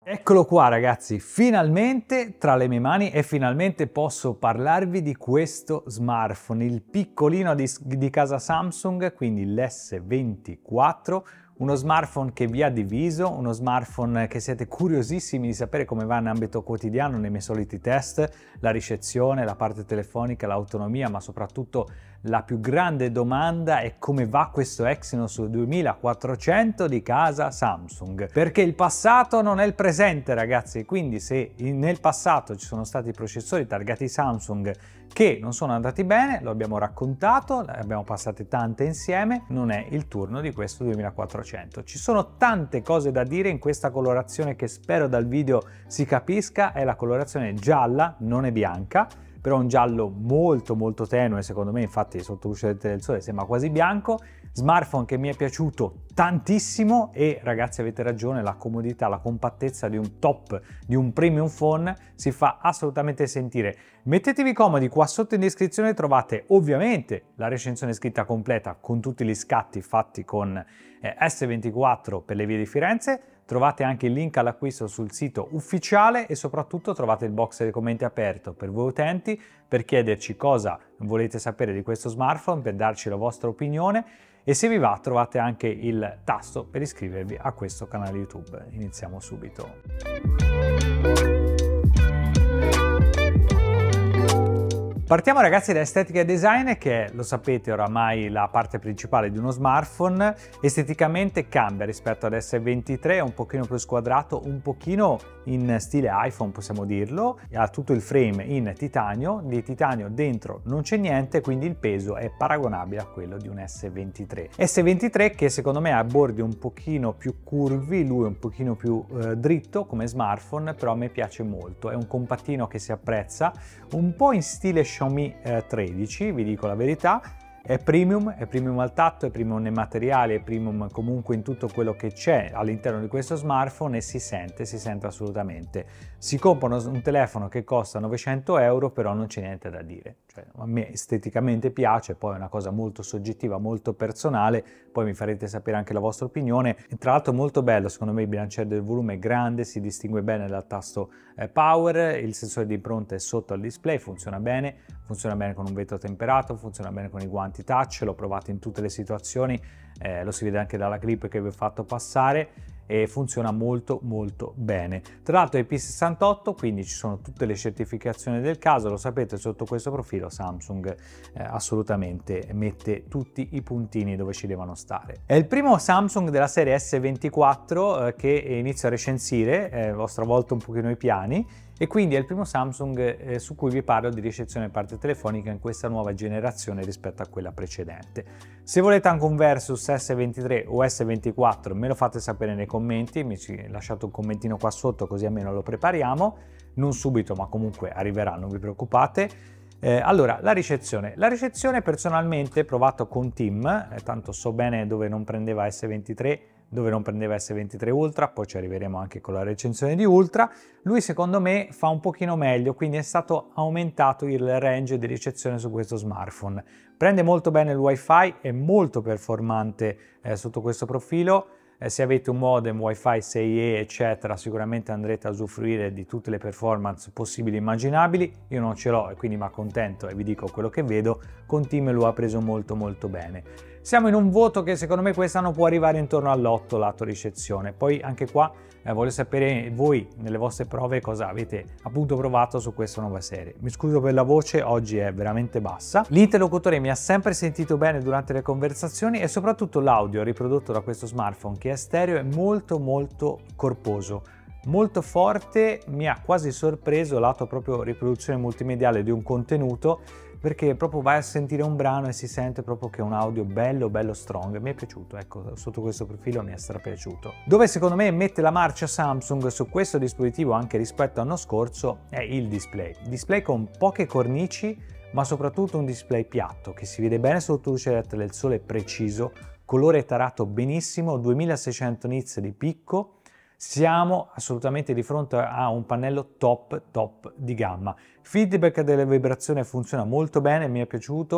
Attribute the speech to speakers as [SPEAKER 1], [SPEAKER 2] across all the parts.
[SPEAKER 1] Eccolo qua ragazzi, finalmente tra le mie mani e finalmente posso parlarvi di questo smartphone, il piccolino di casa Samsung, quindi l'S24, uno smartphone che vi ha diviso, uno smartphone che siete curiosissimi di sapere come va in ambito quotidiano nei miei soliti test, la ricezione, la parte telefonica, l'autonomia, ma soprattutto la più grande domanda è come va questo Exynos 2400 di casa Samsung, perché il passato non è il presente ragazzi, quindi se nel passato ci sono stati processori targati Samsung che non sono andati bene, lo abbiamo raccontato, ne abbiamo passate tante insieme, non è il turno di questo 2400. Ci sono tante cose da dire in questa colorazione che spero dal video si capisca, è la colorazione gialla, non è bianca, però un giallo molto tenue secondo me, infatti sotto luce del sole sembra quasi bianco. Smartphone che mi è piaciuto tantissimo e ragazzi avete ragione, la comodità, la compattezza di un top, di un premium phone si fa assolutamente sentire. Mettetevi comodi, qua sotto in descrizione trovate ovviamente la recensione scritta completa con tutti gli scatti fatti con S24 per le vie di Firenze. Trovate anche il link all'acquisto sul sito ufficiale e soprattutto trovate il box dei commenti aperto per voi utenti per chiederci cosa volete sapere di questo smartphone, per darci la vostra opinione e se vi va trovate anche il tasto per iscrivervi a questo canale YouTube. Iniziamo subito. Partiamo ragazzi da estetica e design che è, lo sapete oramai, la parte principale di uno smartphone. Esteticamente cambia rispetto ad S23, è un pochino più squadrato, un pochino in stile iPhone possiamo dirlo, ha tutto il frame in titanio, di titanio dentro non c'è niente, quindi il peso è paragonabile a quello di un S23. S23 che secondo me ha bordi un pochino più curvi, lui è un pochino più dritto come smartphone, però a me piace molto, è un compattino che si apprezza, un po' in stile Xiaomi 13, vi dico la verità, è premium al tatto, è premium nei materiali, è premium comunque in tutto quello che c'è all'interno di questo smartphone e si sente assolutamente. Si compra un telefono che costa 900 euro, però non c'è niente da dire. Cioè, a me esteticamente piace, poi è una cosa molto soggettiva, molto personale, poi mi farete sapere anche la vostra opinione. E tra l'altro molto bello, secondo me il bilanciere del volume è grande, si distingue bene dal tasto power, il sensore di impronta è sotto al display, funziona bene con un vetro temperato, funziona bene con i guanti touch, l'ho provato in tutte le situazioni, lo si vede anche dalla clip che vi ho fatto passare e funziona molto bene. Tra l'altro è IP68, quindi ci sono tutte le certificazioni del caso, lo sapete, sotto questo profilo Samsung assolutamente mette tutti i puntini dove ci devono stare. È il primo Samsung della serie S24 che inizio a recensire, ho stravolto un pochino i piani e quindi è il primo Samsung su cui vi parlo di ricezione parte telefonica in questa nuova generazione rispetto a quella precedente. Se volete anche un versus S23 o S24 me lo fate sapere nei commenti, lasciate un commentino qua sotto così almeno lo prepariamo, non subito ma comunque arriverà, non vi preoccupate. Allora, la ricezione personalmente provato con Tim, tanto so bene dove non prendeva S23, dove non prendeva S23 Ultra, poi ci arriveremo anche con la recensione di Ultra. Lui secondo me fa un pochino meglio, quindi è stato aumentato il range di ricezione su questo smartphone. Prende molto bene il Wi-Fi, è molto performante sotto questo profilo. Se avete un modem Wi-Fi 6E eccetera sicuramente andrete a usufruire di tutte le performance possibili e immaginabili. Io non ce l'ho e quindi mi accontento e vi dico quello che vedo. Con Tim lo ha preso molto bene. Siamo in un voto che secondo me quest'anno può arrivare intorno all'8 lato ricezione. Poi anche qua voglio sapere voi nelle vostre prove cosa avete appunto provato su questa nuova serie. Mi scuso per la voce, oggi è veramente bassa. L'interlocutore mi ha sempre sentito bene durante le conversazioni e soprattutto l'audio riprodotto da questo smartphone che è stereo è molto corposo. Molto forte, mi ha quasi sorpreso lato proprio riproduzione multimediale di un contenuto, perché proprio vai a sentire un brano e si sente proprio che è un audio bello strong. Mi è piaciuto, ecco, sotto questo profilo mi è strapiaciuto. Dove secondo me mette la marcia Samsung su questo dispositivo anche rispetto all'anno scorso è il display con poche cornici ma soprattutto un display piatto che si vede bene sotto luce del sole, preciso, colore tarato benissimo, 2600 nits di picco. Siamo assolutamente di fronte a un pannello top di gamma. Feedback delle vibrazioni funziona molto bene, mi è piaciuto.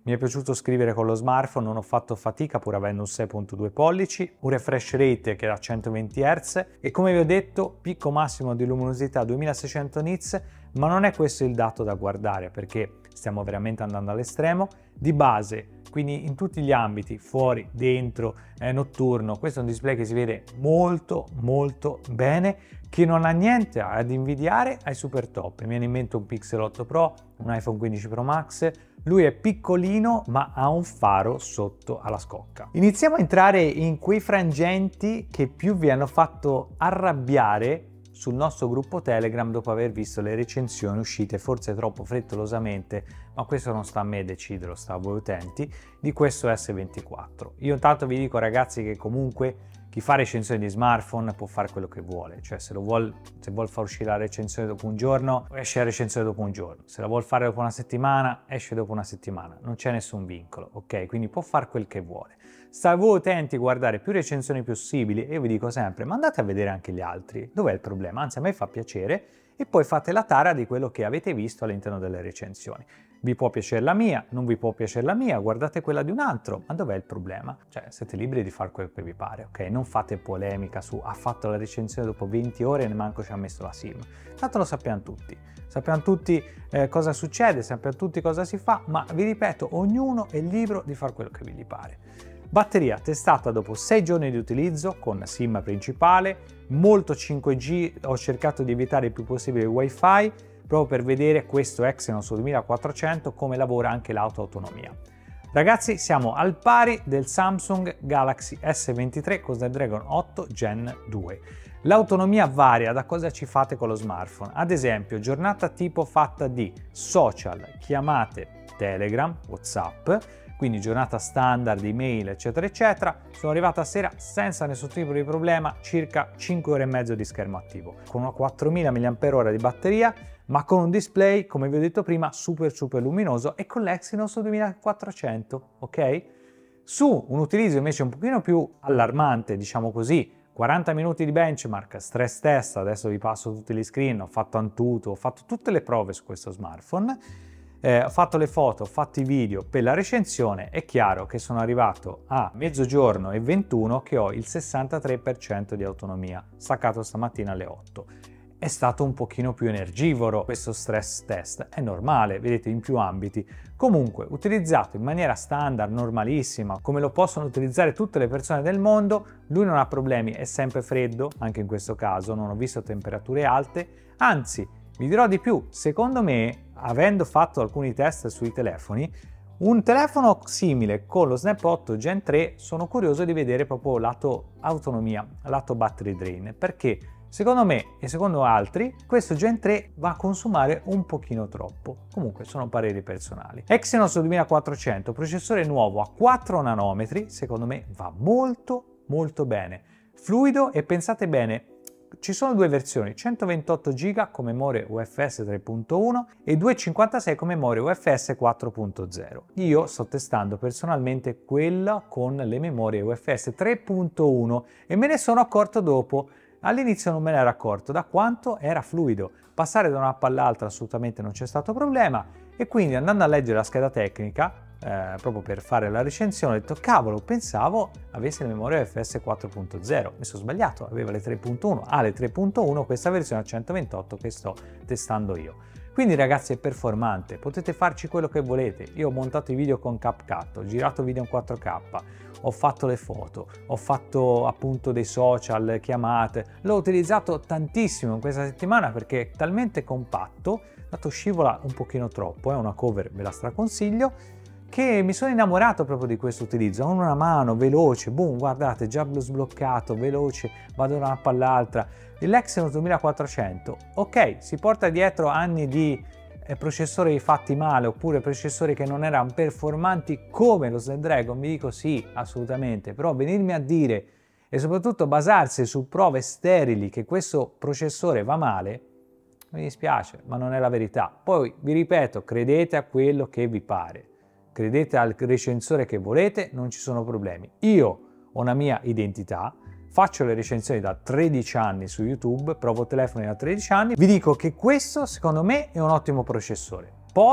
[SPEAKER 1] mi è piaciuto scrivere con lo smartphone, non ho fatto fatica pur avendo un 6.2 pollici, un refresh rate che era 120 Hz e come vi ho detto picco massimo di luminosità 2600 nits, ma non è questo il dato da guardare perché stiamo veramente andando all'estremo. Di base, quindi in tutti gli ambiti, fuori, dentro, notturno, questo è un display che si vede molto bene, che non ha niente ad invidiare ai super top. Mi viene in mente un Pixel 8 Pro, un iPhone 15 Pro Max, lui è piccolino ma ha un faro sotto alla scocca. Iniziamo a entrare in quei frangenti che più vi hanno fatto arrabbiare sul nostro gruppo Telegram dopo aver visto le recensioni uscite forse troppo frettolosamente, ma questo non sta a me deciderlo, sta a voi utenti, di questo S24. Io intanto vi dico ragazzi che comunque chi fa recensioni di smartphone può fare quello che vuole, cioè se vuol far uscire la recensione dopo un giorno, esce la recensione dopo un giorno, se la vuol fare dopo una settimana, esce dopo una settimana, non c'è nessun vincolo, ok? Quindi può fare quel che vuole. Sta a voi utenti a guardare più recensioni possibili e io vi dico sempre, ma andate a vedere anche gli altri, dov'è il problema? Anzi a me fa piacere e poi fate la tara di quello che avete visto all'interno delle recensioni. Vi può piacere la mia, non vi può piacere la mia, guardate quella di un altro, ma dov'è il problema? Cioè siete liberi di fare quello che vi pare, ok? Non fate polemica su ha fatto la recensione dopo 20 ore e neanche ci ha messo la SIM. Tanto lo sappiamo tutti cosa succede, sappiamo tutti cosa si fa, ma vi ripeto, ognuno è libero di fare quello che vi pare. Batteria testata dopo 6 giorni di utilizzo con SIM principale, molto 5G, ho cercato di evitare il più possibile il Wi-Fi, proprio per vedere questo Exynos 2400 come lavora anche l'autoautonomia. Ragazzi, siamo al pari del Samsung Galaxy S23 con Snapdragon 8 Gen 2. L'autonomia varia da cosa ci fate con lo smartphone. Ad esempio, giornata tipo fatta di social, chiamate, Telegram, WhatsApp, quindi giornata standard, email, eccetera, eccetera. Sono arrivata a sera senza nessun tipo di problema, circa 5 ore e mezzo di schermo attivo, con una 4000 mAh di batteria, ma con un display, come vi ho detto prima, super luminoso e con l'Exynos 2400, ok? Su un utilizzo invece un pochino più allarmante, diciamo così, 40 minuti di benchmark, stress test, adesso vi passo tutti gli screen, ho fatto Antutu, ho fatto tutte le prove su questo smartphone, ho fatto le foto, ho fatto i video per la recensione, è chiaro che sono arrivato a mezzogiorno e 21 che ho il 63% di autonomia, staccato stamattina alle 8. È stato un pochino più energivoro questo stress test, è normale, vedete in più ambiti. Comunque, utilizzato in maniera standard, normalissima, come lo possono utilizzare tutte le persone del mondo, lui non ha problemi, è sempre freddo, anche in questo caso, non ho visto temperature alte, anzi, vi dirò di più, secondo me, avendo fatto alcuni test sui telefoni, un telefono simile con lo Snap 8 Gen 3 sono curioso di vedere proprio lato autonomia, lato battery drain, perché secondo me e secondo altri questo Gen 3 va a consumare un pochino troppo, comunque sono pareri personali. Exynos 2400, processore nuovo a 4 nanometri, secondo me va molto bene, fluido e pensate bene, ci sono due versioni, 128 GB con memoria UFS 3.1 e 256 con memoria UFS 4.0. Io sto testando personalmente quella con le memorie UFS 3.1 e me ne sono accorto dopo. All'inizio non me ne ero accorto da quanto era fluido, passare da un'app all'altra assolutamente non c'è stato problema e quindi andando a leggere la scheda tecnica proprio per fare la recensione ho detto cavolo, pensavo avesse la memoria UFS 4.0, mi sono sbagliato, aveva le 3.1, ha le 3.1 questa versione a 128 che sto testando io. Quindi ragazzi è performante, potete farci quello che volete, io ho montato i video con CapCut, ho girato video in 4K, ho fatto le foto, ho fatto appunto dei social, chiamate, l'ho utilizzato tantissimo in questa settimana perché è talmente compatto, dato scivola un pochino troppo, è una cover, ve la straconsiglio, che mi sono innamorato proprio di questo utilizzo, con una mano, veloce, boom, guardate, già sbloccato, veloce, vado da un'app all'altra. L'Exynos 2400, ok, si porta dietro anni di processori fatti male oppure processori che non erano performanti come lo Snapdragon, vi dico sì, assolutamente, però venirmi a dire e soprattutto basarsi su prove sterili che questo processore va male, mi dispiace, ma non è la verità. Poi vi ripeto, credete a quello che vi pare. Credete al recensore che volete, non ci sono problemi. Io ho una mia identità, faccio le recensioni da 13 anni su YouTube, provo telefoni da 13 anni, vi dico che questo secondo me è un ottimo processore. Poi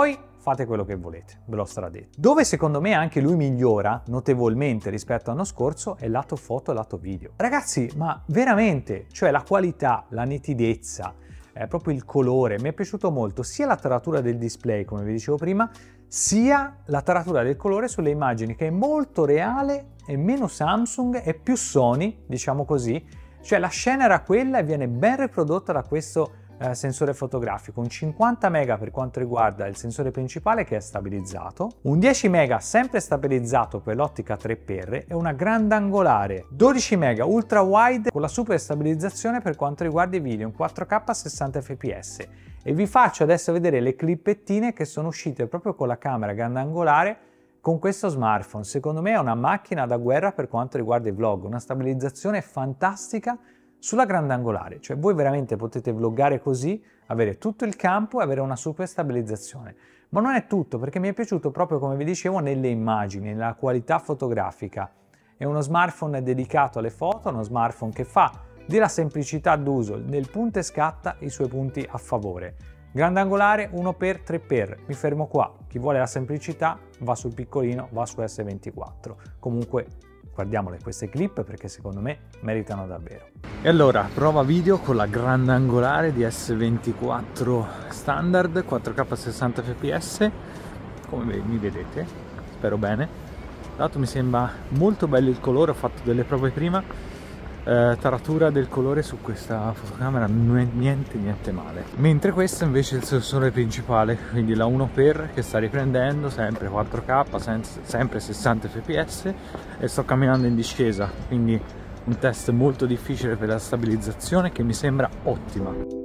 [SPEAKER 1] fate quello che volete, ve l'ho stradetto. Dove secondo me anche lui migliora notevolmente rispetto all'anno scorso è lato foto e lato video. Ragazzi, ma veramente, cioè la qualità, la nitidezza, proprio il colore, mi è piaciuto molto sia la taratura del display, come vi dicevo prima, sia la taratura del colore sulle immagini, che è molto reale, è meno Samsung, è più Sony, diciamo così, cioè la scena era quella e viene ben riprodotta da questo sensore fotografico, un 50 mega per quanto riguarda il sensore principale che è stabilizzato, un 10 mega sempre stabilizzato per l'ottica 3x e una grandangolare 12 mega ultra wide con la super stabilizzazione per quanto riguarda i video in 4K a 60 fps. E vi faccio adesso vedere le clippettine che sono uscite proprio con la camera grandangolare con questo smartphone. Secondo me è una macchina da guerra per quanto riguarda i vlog, una stabilizzazione fantastica sulla grandangolare, cioè voi veramente potete vloggare così, avere tutto il campo e avere una super stabilizzazione. Ma non è tutto, perché mi è piaciuto proprio, come vi dicevo, nelle immagini, nella qualità fotografica. È uno smartphone dedicato alle foto, uno smartphone che fa della semplicità d'uso nel punta e scatta i suoi punti a favore. Grandangolare 1x3x, mi fermo qua, chi vuole la semplicità va sul piccolino, va su S24. Comunque guardiamole queste clip perché secondo me meritano davvero. E allora, prova video con la grandangolare di S24 standard 4K 60 fps, come mi vedete, spero bene. Tra l'altro mi sembra molto bello il colore, ho fatto delle prove prima. Taratura del colore su questa fotocamera niente male, mentre questo invece è il sensore principale, quindi la 1x che sta riprendendo sempre 4K, sempre 60 fps, e sto camminando in discesa, quindi un test molto difficile per la stabilizzazione che mi sembra ottima.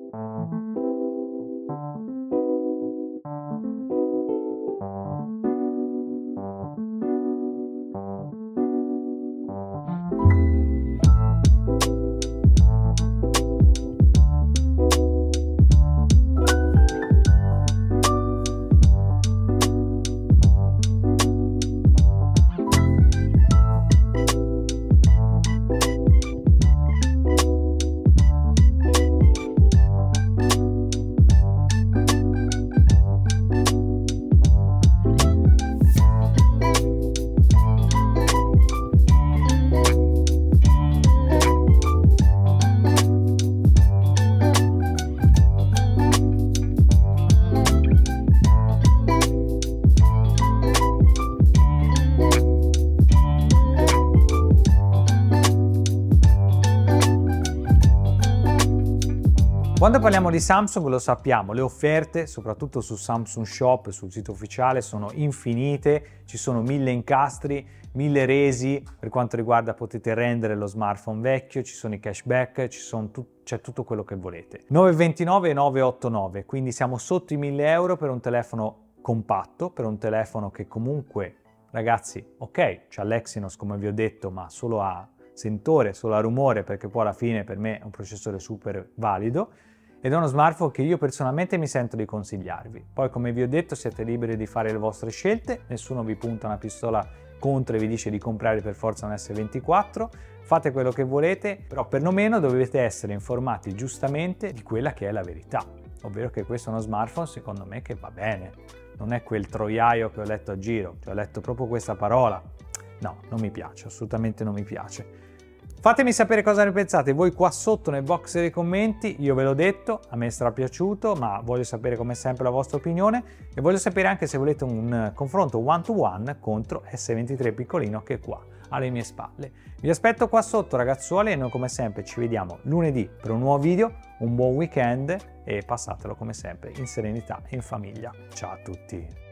[SPEAKER 1] Quando parliamo di Samsung lo sappiamo, le offerte, soprattutto su Samsung Shop, sul sito ufficiale, sono infinite, ci sono 1000 incastri, 1000 resi, per quanto riguarda potete rendere lo smartphone vecchio, ci sono i cashback, c'è tutto quello che volete. 929 e 989, quindi siamo sotto i 1000 euro per un telefono compatto, per un telefono che comunque, ragazzi, ok, c'ha l'Exynos come vi ho detto, ma solo a sentore, solo a rumore, perché poi alla fine per me è un processore super valido. Ed è uno smartphone che io personalmente mi sento di consigliarvi. Poi, come vi ho detto, siete liberi di fare le vostre scelte, nessuno vi punta una pistola contro e vi dice di comprare per forza un S24, fate quello che volete, però perlomeno dovete essere informati giustamente di quella che è la verità, ovvero che questo è uno smartphone secondo me che va bene, non è quel troiaio che ho letto a giro, cioè ho letto proprio questa parola, no, non mi piace, assolutamente non mi piace. Fatemi sapere cosa ne pensate voi qua sotto nel box dei commenti, io ve l'ho detto, a me sarà piaciuto, ma voglio sapere come sempre la vostra opinione e voglio sapere anche se volete un confronto one to one contro S23 piccolino che è qua alle mie spalle. Vi aspetto qua sotto ragazzuoli e noi come sempre ci vediamo lunedì per un nuovo video, un buon weekend e passatelo come sempre in serenità e in famiglia. Ciao a tutti!